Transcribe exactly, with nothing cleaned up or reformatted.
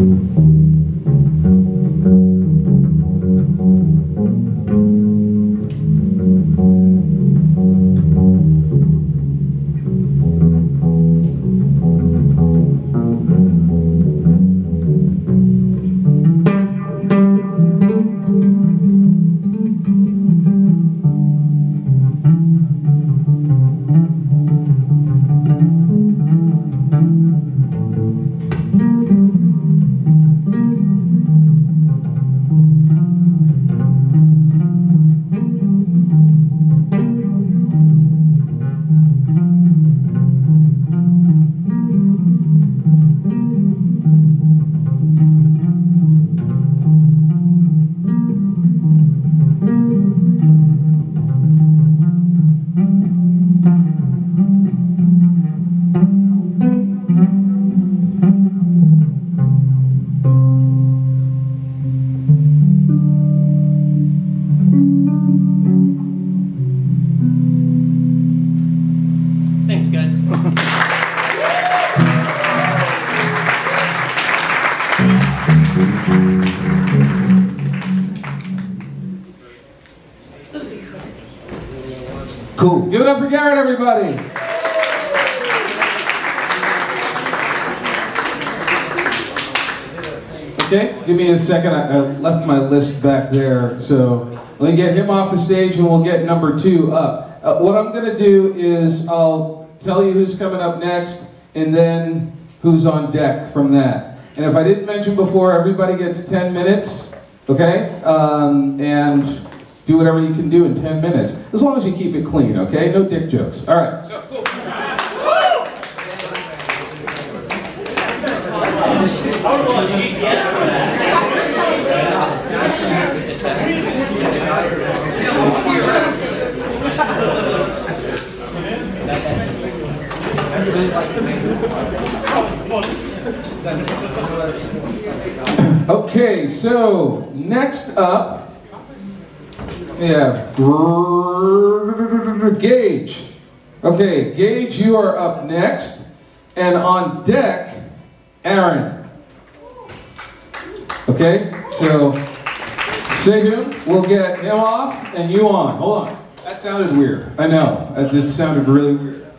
Cool. Give it up for Garrett, everybody. Okay, give me a second. I, I left my list back there, so let me get him off the stage and we'll get number two up. Uh, what I'm going to do is I'll tell you who's coming up next and then who's on deck from that. And if I didn't mention before, everybody gets ten minutes, okay? Um, and do whatever you can do in ten minutes, as long as you keep it clean, okay? No dick jokes. All right. So, cool. Okay, so next up, we have Gage. Okay, Gage, you are up next. And on deck, Aaron. Okay, so stay tuned. We'll get him off and you on. Hold on. That sounded weird. I know. That just sounded really weird.